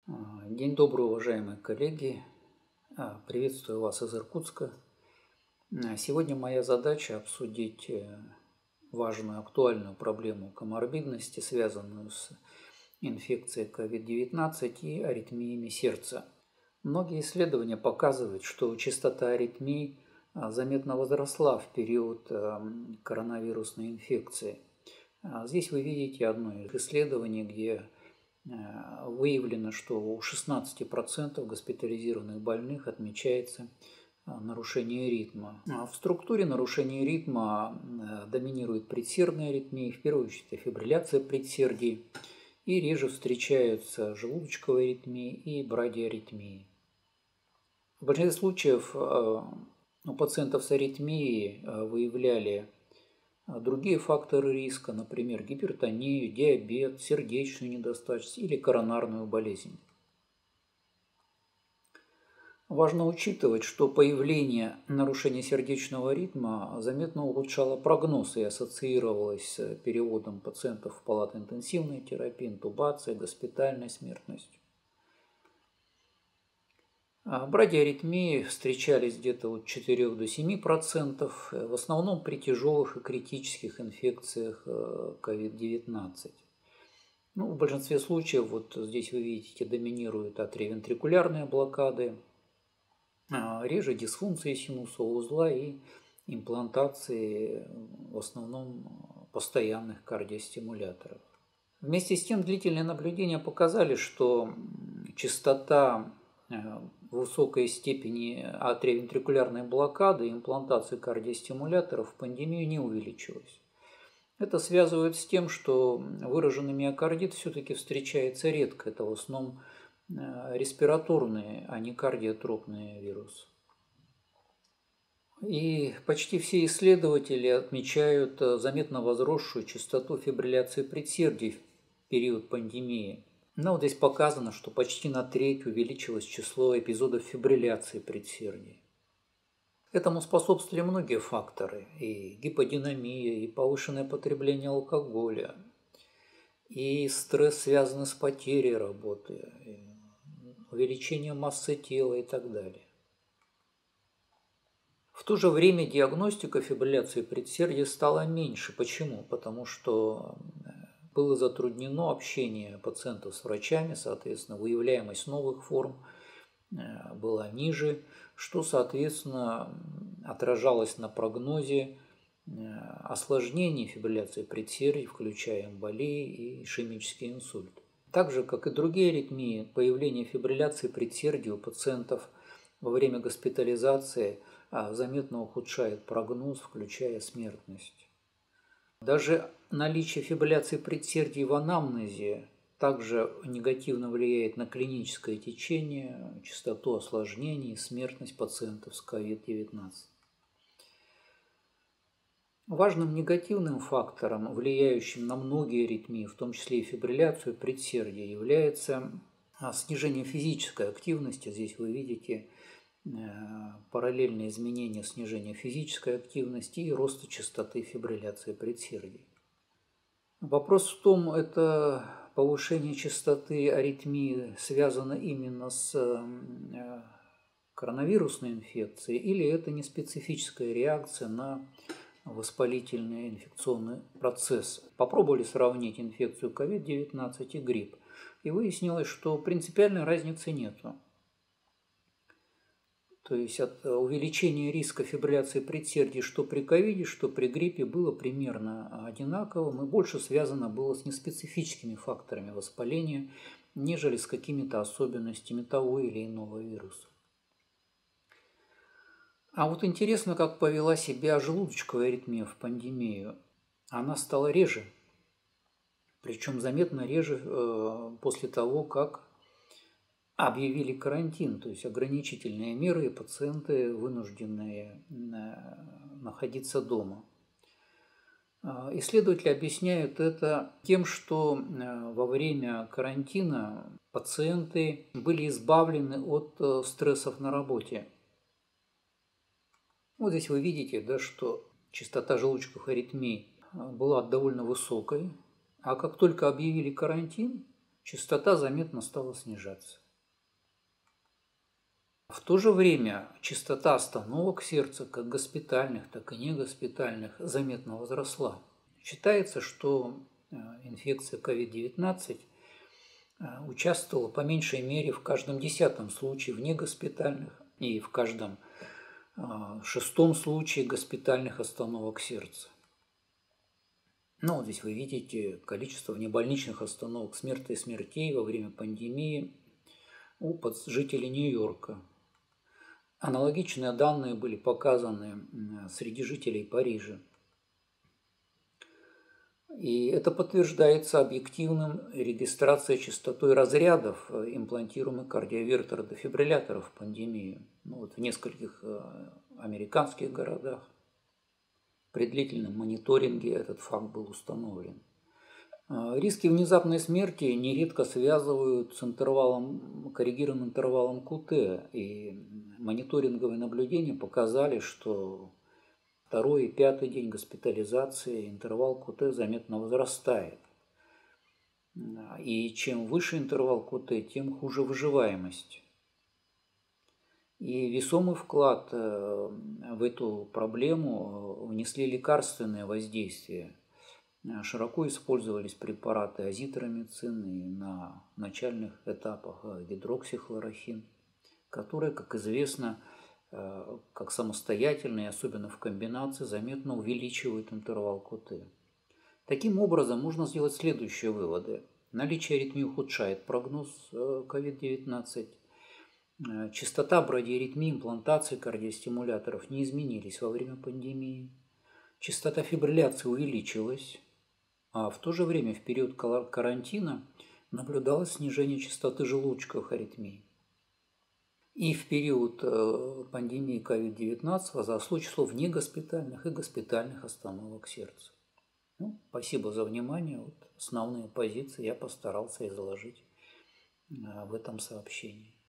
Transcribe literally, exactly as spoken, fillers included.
А, День добрый, уважаемые коллеги. А, Приветствую вас из Иркутска. А, Сегодня моя задача обсудить э, важную, актуальную проблему коморбидности, связанную с инфекцией ковид девятнадцать и аритмиями сердца. Многие исследования показывают, что частота аритмий а, заметно возросла в период а, коронавирусной инфекции. А, Здесь вы видите одно из исследований, где выявлено, что у шестнадцати процентов госпитализированных больных отмечается нарушение ритма. В структуре нарушения ритма доминирует предсердная аритмия, в первую очередь фибрилляция предсердий, и реже встречаются желудочковые аритмии и брадиаритмии. В большинстве случаев у пациентов с аритмией выявляли другие факторы риска, например, гипертонию, диабет, сердечную недостаточность или коронарную болезнь. Важно учитывать, что появление нарушения сердечного ритма заметно улучшало прогноз и ассоциировалось с переводом пациентов в палаты интенсивной терапии, интубацией, госпитальной смертностью. Брадиаритмии встречались где-то от четырёх до семи процентов, в основном при тяжелых и критических инфекциях ковид девятнадцать. Ну, в большинстве случаев, вот здесь вы видите, доминируют атриовентрикулярные блокады, реже дисфункции синусового узла и имплантации в основном постоянных кардиостимуляторов. Вместе с тем длительные наблюдения показали, что частота высокой степени атриовентрикулярной блокады и имплантации кардиостимуляторов в пандемию не увеличилась. Это связывает с тем, что выраженный миокардит все-таки встречается редко. Это в основном респираторные, а не кардиотропные вирусы. И почти все исследователи отмечают заметно возросшую частоту фибрилляции предсердий в период пандемии. Но вот здесь показано, что почти на треть увеличилось число эпизодов фибрилляции предсердий. Этому способствовали многие факторы: и гиподинамия, и повышенное потребление алкоголя, и стресс, связанный с потерей работы, увеличение массы тела и так далее. В то же время диагностика фибрилляции предсердий стала меньше. Почему? Потому что было затруднено общение пациентов с врачами, соответственно, выявляемость новых форм была ниже, что, соответственно, отражалось на прогнозе осложнений фибрилляции предсердий, включая эмболии и ишемический инсульт. Так же, как и другие аритмии, появление фибрилляции предсердий у пациентов во время госпитализации заметно ухудшает прогноз, включая смертность. Даже наличие фибрилляции предсердий в анамнезе также негативно влияет на клиническое течение, частоту осложнений и смертность пациентов с ковид девятнадцать. Важным негативным фактором, влияющим на многие аритмии, в том числе и фибрилляцию предсердий, является снижение физической активности. Здесь вы видите параллельные изменения снижения физической активности и роста частоты фибрилляции предсердий. Вопрос в том, это повышение частоты аритмии связано именно с коронавирусной инфекцией, или это не специфическая реакция на воспалительный инфекционный процесс. Попробовали сравнить инфекцию ковид девятнадцать и грипп, и выяснилось, что принципиальной разницы нету. То есть от увеличения риска фибрилляции предсердий что при ковиде, что при гриппе было примерно одинаковым, и больше связано было с неспецифическими факторами воспаления, нежели с какими-то особенностями того или иного вируса. А вот интересно, как повела себя желудочковая аритмия в пандемию. Она стала реже, причем заметно реже э, после того, как объявили карантин, то есть ограничительные меры, и пациенты вынуждены находиться дома. Исследователи объясняют это тем, что во время карантина пациенты были избавлены от стрессов на работе. Вот здесь вы видите, да, что частота желудочковых аритмий была довольно высокой, а как только объявили карантин, частота заметно стала снижаться. В то же время частота остановок сердца, как госпитальных, так и негоспитальных, заметно возросла. Считается, что инфекция ковид девятнадцать участвовала по меньшей мере в каждом десятом случае в негоспитальных и в каждом шестом случае госпитальных остановок сердца. Ну, вот здесь вы видите количество внебольничных остановок, смерти и смертей во время пандемии у жителей Нью-Йорка. Аналогичные данные были показаны среди жителей Парижа. И это подтверждается объективным регистрацией частотой разрядов имплантируемых кардиовертер-дефибрилляторов в пандемию. Ну, вот в нескольких американских городах при длительном мониторинге этот факт был установлен. Риски внезапной смерти нередко связывают с интервалом, коррегированным интервалом ку тэ, и мониторинговые наблюдения показали, что второй и пятый день госпитализации интервал ку тэ заметно возрастает. И чем выше интервал ку тэ, тем хуже выживаемость. И весомый вклад в эту проблему внесли лекарственные воздействия. Широко использовались препараты азитромицин и на начальных этапах гидроксихлорохин, которые, как известно, как самостоятельные, особенно в комбинации, заметно увеличивают интервал ку тэ. Таким образом, можно сделать следующие выводы. Наличие аритмии ухудшает прогноз ковид девятнадцать. Частота брадиаритмии, имплантации кардиостимуляторов не изменились во время пандемии. Частота фибрилляции увеличилась, а в то же время в период карантина наблюдалось снижение частоты желудочковых аритмий. И в период пандемии ковид девятнадцать возросло число внегоспитальных и госпитальных остановок сердца. Ну, спасибо за внимание. Вот основные позиции я постарался изложить в этом сообщении.